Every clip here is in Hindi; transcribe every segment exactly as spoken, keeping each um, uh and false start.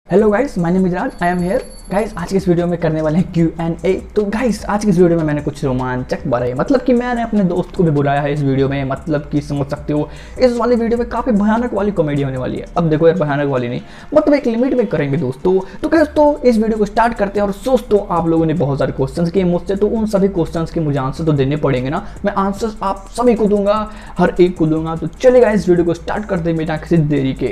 Hello guys, my name is Raj, I am here. Guys आज की इस वीडियो में करने वाले हैं क्यू एंड ए। तो गाइस आज की इस वीडियो में मैंने कुछ रोमांचक भरे, मतलब कि मैंने अपने दोस्त को भी बुलाया है इस वीडियो में। मतलब कि समझ सकते हो इस वाली वीडियो में काफ़ी भयानक वाली कॉमेडी होने वाली है। अब देखो यार, भयानक वाली नहीं, मतलब एक लिमिट में करेंगे दोस्तों। तो गाइस तो इस वीडियो को स्टार्ट करते हैं। और दोस्तों आप लोगों ने बहुत सारे क्वेश्चन किए मुझसे, तो उन सभी क्वेश्चन के मुझे आंसर तो देने पड़ेंगे ना। मैं आंसर आप सभी को दूंगा, हर एक को दूंगा। तो चलिए इस वीडियो को स्टार्ट करते हैं बिना किसी देरी के।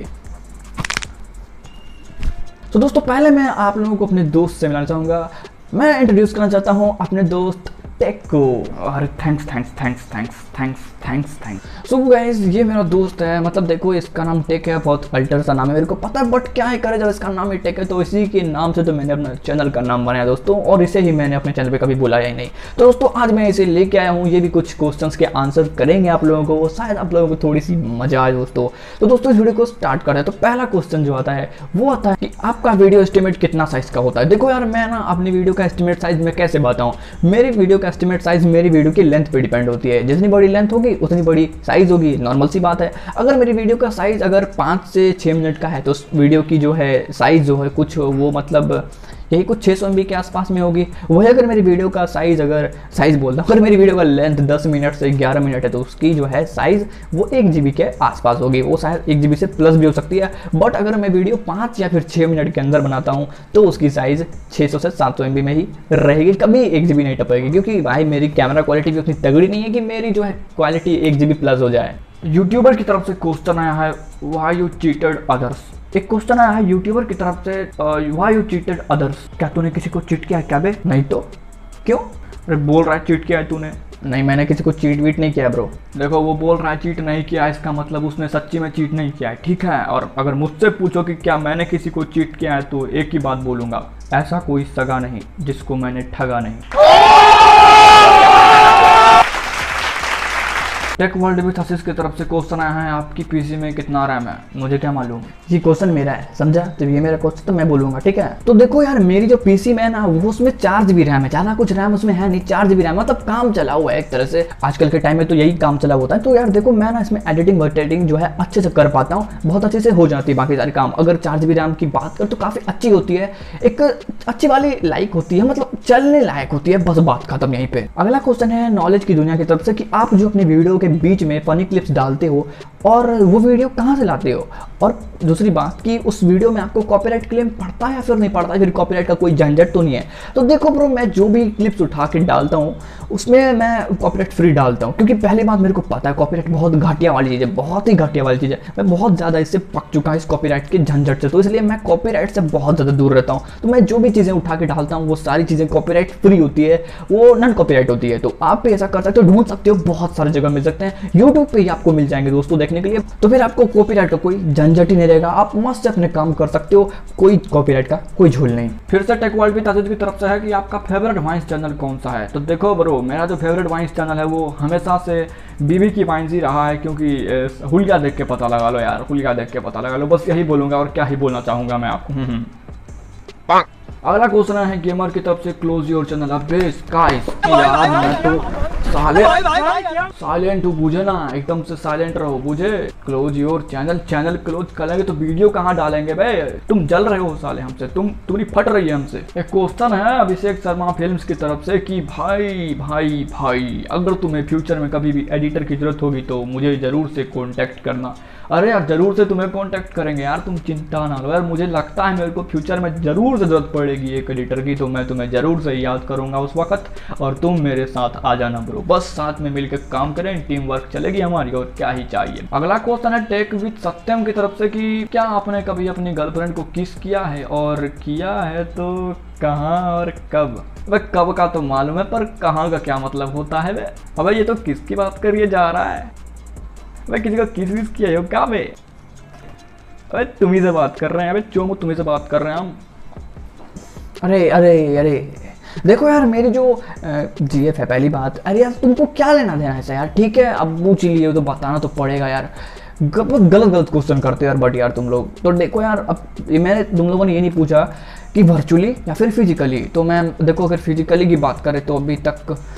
तो दोस्तों पहले मैं आप लोगों को अपने दोस्त से मिलाना चाहूँगा। मैं इंट्रोड्यूस करना चाहता हूँ अपने दोस्त टेक को। और thanks thanks thanks thanks thanks thanks thanks so guys ये मेरा दोस्त है। मतलब देखो इसका नाम टेक है, बहुत अल्टर सा नाम है, मेरे को पता है, बट क्या है करे जब इसका नाम ही टेक है। तो इसी के नाम से तो मैंने अपना चैनल का नाम बनाया दोस्तों, और इसे ही मैंने अपने चैनल पे कभी बुलाया ही नहीं। तो दोस्तों आज मैं इसे लेके आया हूँ, ये भी कुछ क्वेश्चंस के आंसर करेंगे आप लोगों को, शायद आप लोगों को थोड़ी सी मजा आए दोस्तों। तो दोस्तों इस वीडियो को स्टार्ट करते हैं। तो पहला क्वेश्चन जो आता है वो आता है कि आपका वीडियो एस्टिमेट कितना साइज का होता है। देखो यार मैं ना अपनी वीडियो का एस्टिमेट साइज में कैसे बताऊँ। मेरी वीडियो का एस्टिमेट साइज मेरी वीडियो की लेंथ पे डिपेंड होती है। जितनी बड़ी लेंथ होगी उतनी बड़ी साइज होगी, नॉर्मल सी बात है। अगर मेरी वीडियो का साइज अगर पाँच से छः मिनट का है तो उस वीडियो की जो है साइज जो है कुछ वो मतलब यही कुछ छः सौ एम बी के आसपास में होगी। वही अगर मेरी वीडियो का साइज़ अगर साइज़ बोलता हूँ अगर मेरी वीडियो का लेंथ दस मिनट से ग्यारह मिनट है तो उसकी जो है साइज़ वो एक जी बी के आसपास होगी। वो शायद एक जी बी से प्लस भी हो सकती है। बट अगर मैं वीडियो पाँच या फिर छः मिनट के अंदर बनाता हूँ तो उसकी साइज़ छः सौ से सात सौ एम बी में ही रहेगी, कभी एक जी बी नहीं टपेगी। क्योंकि भाई मेरी कैमरा क्वालिटी भी उतनी तगड़ी नहीं है कि मेरी जो है क्वालिटी एक जी बी प्लस हो जाए। यूट्यूबर की तरफ से क्वेश्चन आया है, व्हाई यू चीटेड अदर्स। एक क्वेश्चन आया है यूट्यूबर की तरफ से, व्हाई यू चीटेड अदर्स। क्या तूने किसी को चीट किया है क्या बे? नहीं तो क्यों? अरे बोल रहा है चीट किया है तूने। नहीं मैंने किसी को चीट वीट नहीं किया ब्रो। देखो वो बोल रहा है चीट नहीं किया, इसका मतलब उसने सच्ची में चीट नहीं किया है, ठीक है। और अगर मुझसे पूछो कि क्या मैंने किसी को चीट किया है तो एक ही बात बोलूँगा, ऐसा कोई सगा नहीं जिसको मैंने ठगा नहीं। टेक वर्ल्ड विद आशीष की तरफ से क्वेश्चन आया है, आपकी पीसी में कितना रैम है? मुझे क्या मालूम, ये क्वेश्चन मेरा है समझा। तो ये मेरा क्वेश्चन तो मैं बोलूंगा, ठीक है। तो देखो यार मेरी जो पीसी में है ना वो उसमें चार जीबी रैम है, ज्यादा कुछ रैम उसमें है नहीं, चार जीबी रैम, मतलब काम चला हुआ है एक तरह से। आजकल के टाइम में तो यही काम चला होता है। तो यार देखो मैं ना इसमें एडिटिंग वर्टेटिंग जो है अच्छे से कर पाता हूँ, बहुत अच्छे से हो जाती है बाकी सारे काम। अगर चार जीबी रैम की बात कर तो काफी अच्छी होती है, एक अच्छी वाली लाइक होती है, मतलब चलने लायक होती है, बस बात खत्म यहीं पे। अगला क्वेश्चन है नॉलेज की दुनिया की तरफ से कि आप जो अपनी वीडियो के बीच में फनी क्लिप्स डालते हो और वो वीडियो कहाँ से लाते हो। और दूसरी बात कि उस वीडियो में आपको कॉपीराइट क्लेम पड़ता है या फिर नहीं पड़ता है, फिर कॉपीराइट का कोई झंझट तो नहीं है। तो देखो ब्रो मैं जो भी क्लिप्स उठा के डालता हूँ उसमें मैं कॉपीराइट फ्री डालता हूँ, क्योंकि पहली बात मेरे को पता है कॉपीराइट बहुत घटिया वाली चीज़ है, बहुत ही घटिया वाली चीज़ है। मैं बहुत ज़्यादा इससे पक चुका हूँ इस कॉपीराइट के झंझट से, तो इसलिए मैं कॉपीराइट से बहुत ज़्यादा दूर रहता हूँ। तो मैं जो भी चीज़ें उठा के डालता हूँ वो सारी चीज़ें कॉपीराइट फ्री होती है, वो नॉन कॉपीराइट होती है। तो आप भी ऐसा कर सकते हो, ढूंढ सकते हो, बहुत सारी जगह मिल सकते हैं, यूट्यूब पे ही आपको मिल जाएंगे दोस्तों देखने के लिए। तो फिर आपको कॉपीराइट का कोई झंझट ही नहीं रहेगा, आप मस्त से अपने काम कर सकते हो, कोई कॉपीराइट का कोई झोल नहीं। फिर से टेक वर्ल्ड विद आशीष की तरफ से है कि आपका फेवरेट वाइंस चैनल कौन सा है। तो देखो ब्रो मेरा जो फेवरेट वाइंस चैनल है वो हमेशा से बीबी की वाइंस ही रहा है, क्योंकि हुलिया देख के पता लगा लो यार, हुलिया देख के पता लगा लो, बस यही बोलूंगा और क्या ही बोलना चाहूंगा मैं आपको। अगला क्वेश्चन है गेमर की तरफ से, क्लोज योर चैनल। अबे गाइस यार मैं तो साइलेंट साइलेंट हूँ, बुझे ना, एकदम से साइलेंट रहो बुझे। Close your channel, channel close करेंगे तो वीडियो कहाँ डालेंगे बे? तुम जल रहे हो साले हमसे, तुम तुम्हारी फट रही है हमसे। एक क्वेश्चन है अभिषेक शर्मा फिल्म्स की तरफ से कि भाई भाई भाई अगर तुम्हें फ्यूचर में कभी भी एडिटर की जरूरत होगी तो मुझे जरूर से कॉन्टेक्ट करना। अरे यार जरूर से तुम्हें कांटेक्ट करेंगे यार, तुम चिंता ना लो यार। मुझे लगता है मेरे को फ्यूचर में ज़रूर से ज़रूरत पड़ेगी एक एडिटर की, तो मैं तुम्हें ज़रूर से याद करूंगा उस वक्त, और तुम मेरे साथ आ जाना ब्रो। बस साथ में मिलकर काम करें, टीम वर्क चलेगी हमारी, और क्या ही चाहिए। अगला क्वेश्चन है टेक विद सत्यम की तरफ से कि क्या आपने कभी अपनी गर्लफ्रेंड को किस किया है, और किया है तो कहाँ और कब? भाई कब का तो मालूम है, पर कहाँ का क्या मतलब होता है बे? अबे ये तो किसकी बात करिए जा रहा है भाई, किसी को किस किस किया हो क्या बे? अरे तुम्ही से बात कर रहे हैं, अबे चोमू तुम्ही से बात कर रहे हैं हम। अरे अरे अरे देखो यार मेरी जो जीएफ है पहली बात, अरे यार तुमको क्या लेना देना है यार, ठीक है अब पूछ लिए तो बताना तो पड़ेगा यार। गलत गलत क्वेश्चन करते हो यार बट यार तुम लोग। तो देखो यार अब मैंने तुम लोगों ने ये नहीं पूछा कि वर्चुअली या फिर फिजिकली, तो मैं देखो अगर फिजिकली की बात करें तो अभी तक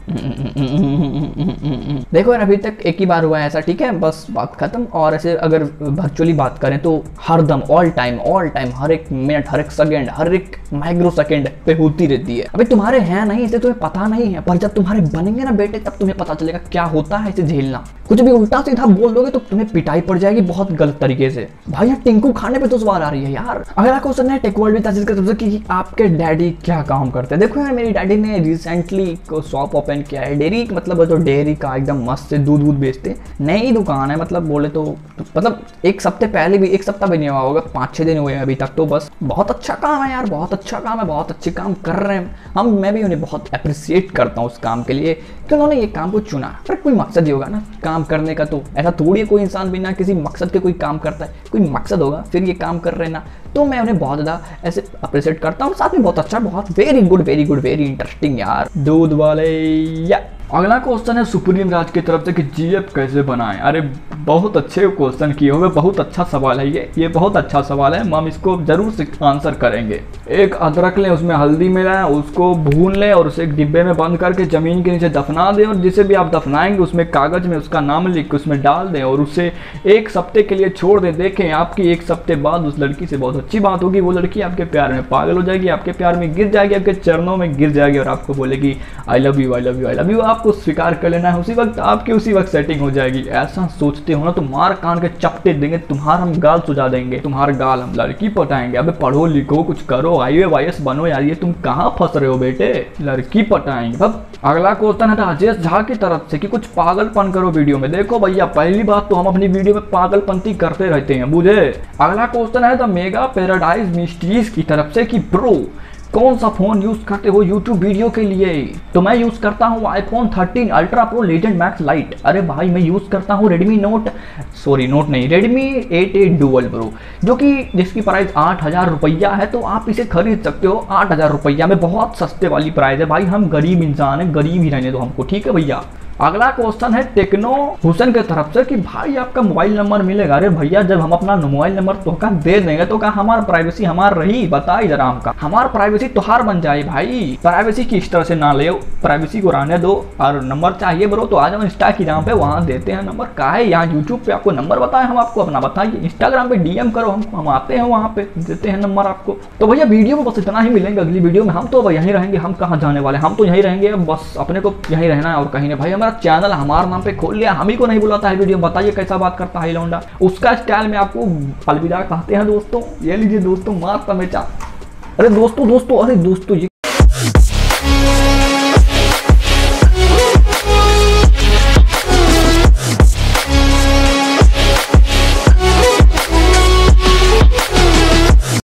देखो यार, अभी तक एक ही बार हुआ है ऐसा, ठीक है, बस बात खत्म। और ऐसे अगर वर्चुअली बात करें तो हरदम ऑल टाइम ऑल टाइम हर एक मिनट, हर एक सेकंड, हर एक माइक्रो सेकंड पे होती रहती है। अभी तुम्हारे हैं नहीं इसे तुम्हें पता नहीं है, पर जब तुम्हारे बनेंगे ना बेटे तब तुम्हें पता चलेगा क्या होता है इसे झेलना। कुछ भी उल्टा सीधा बोल दोगे तो तुम्हें पिटाई पड़ जाएगी बहुत गलत तरीके से। भाई यार टिंकू खाने पे तो सवाल आ रही है यार। अगला क्वेश्चन है टेक वर्ल्ड विद आशीष का तरफ से कि आपके डैडी क्या काम करते हैं। देखो यार, मेरी डैडी ने रिसेंटली एक शॉप ओपन किया है, डेयरी, मतलब जो डेयरी का एकदम मस्त से दूध दूध बेचते हैं। नई दुकान है, मतलब बोले तो मतलब एक सप्ते पहले भी, एक सप्ताह भी नहीं हुआ होगा, पाँच छः दिन हुए हैं अभी तक। तो बस बहुत अच्छा काम है यार, बहुत अच्छा काम है, बहुत अच्छे काम कर रहे हैं हम। मैं भी उन्हें बहुत अप्रिसिएट करता हूँ उस काम के लिए कि उन्होंने ये काम को चुना। पर कोई मकसद ही होगा ना काम करने का, तो ऐसा थोड़ी कोई इंसान बिना किसी मकसद के कोई काम करता है, कोई मकसद होगा फिर ये काम कर रहे हैं ना। तो मैं उन्हें बहुत ज़्यादा ऐसे अप्रिशिएट करता हूँ, साथ में बहुत अच्छा, बहुत very good very good very interesting यार दूध वाले। या अगला क्वेश्चन है सुप्रीम राज की तरफ से कि जीएफ कैसे बनाएं। अरे बहुत अच्छे क्वेश्चन किए हुए, बहुत अच्छा सवाल है ये ये बहुत अच्छा सवाल है। हम इसको जरूर से आंसर करेंगे। एक अदरक लें, उसमें हल्दी मिलाएं, उसको भून लें और उसे एक डिब्बे में बंद करके जमीन के नीचे दफना दें। और जिसे भी आप दफनाएंगे उसमें कागज में उसका नाम लिख के उसमें डाल दें और उसे एक सप्ते के लिए छोड़ दें। देखें आपकी एक सप्ते बाद उस लड़की से बहुत अच्छी बात होगी। वो लड़की आपके प्यार में पागल हो जाएगी, आपके प्यार में गिर जाएगी, आपके चरणों में गिर जाएगी और आपको बोलेगी I love you I love you I love you. आपको स्वीकार कर लेना है, उसी वक्त आपकी उसी वक्त सेटिंग हो जाएगी। ऐसा सोचते हो ना तो मार कान के चपटे देंगे, तुम्हारा हम गाल सुझा देंगे, तुम्हारा गाल हम लड़की पटाएंगे। अबे पढ़ो लिखो कुछ करो, आई ए एस बनो यार, ये तुम कहाँ फंस रहे हो बेटे, लड़की पटाएंगे। अब अगला क्वेश्चन है राजेश झा की तरफ से कि कुछ पागलपन करो वीडियो में। देखो भैया, पहली बात तो हम अपनी वीडियो में पागलपंती करते रहते हैं, बुझे। अगला क्वेश्चन है द मेगा पैराडाइज मिस्ट्रीज की तरफ से कि ब्रो कौन सा फोन यूज करते हो यूट्यूब वीडियो के लिए। तो मैं यूज करता हूँ iPhone thirteen ultra pro legend max lite. अरे भाई मैं यूज करता हूँ रेडमी नोट सॉरी नोट नहीं Redmi eight A dual pro, जो कि जिसकी प्राइस आठ हजार रुपया है। तो आप इसे खरीद सकते हो आठ हजार रुपया में, बहुत सस्ते वाली प्राइस है भाई। हम गरीब इंसान है, गरीब ही रहने दो हमको, ठीक है भैया। अगला क्वेश्चन है टेक्नो हुसैन के तरफ से कि भाई आपका मोबाइल नंबर मिलेगा। अरे भैया जब हम अपना मोबाइल नंबर तो का दे देंगे तो क्या हमारा प्राइवेसी हमार रही, बताइए जरा हमका। हमारा प्राइवेसी तोहार बन जाए भाई, प्राइवेसी की इस तरह से ना ले, प्राइवेसी को रहने दो। और नंबर चाहिए ब्रो तो आ जाओ इंस्टा की जहाँ पे, वहाँ देते हैं नंबर। का है यहाँ यूट्यूब पे आपको नंबर बताए, हम आपको अपना बताइए। इंस्टाग्राम पे डीएम करो हमको, हम आते हैं वहाँ पे देते हैं नंबर आपको। तो भैया वीडियो में बस इतना ही मिलेंगे, अगली वीडियो में हम तो यहीं रहेंगे। हम कहाँ जाने वाले, हम तो यहीं रहेंगे, बस अपने को यहीं रहना है और कहीं नहीं। भाई हमारा चैनल हमारा नाम पे खोल लिया, हम ही को नहीं बुलाता है वीडियो, बताइए कैसा बात करता है लौंडा। उसका स्टाइल में आपको अलविदा कहते हैं दोस्तों। ये लीजिए दोस्तों मार तमेचा। अरे दोस्तों दोस्तों अरे दोस्तों ये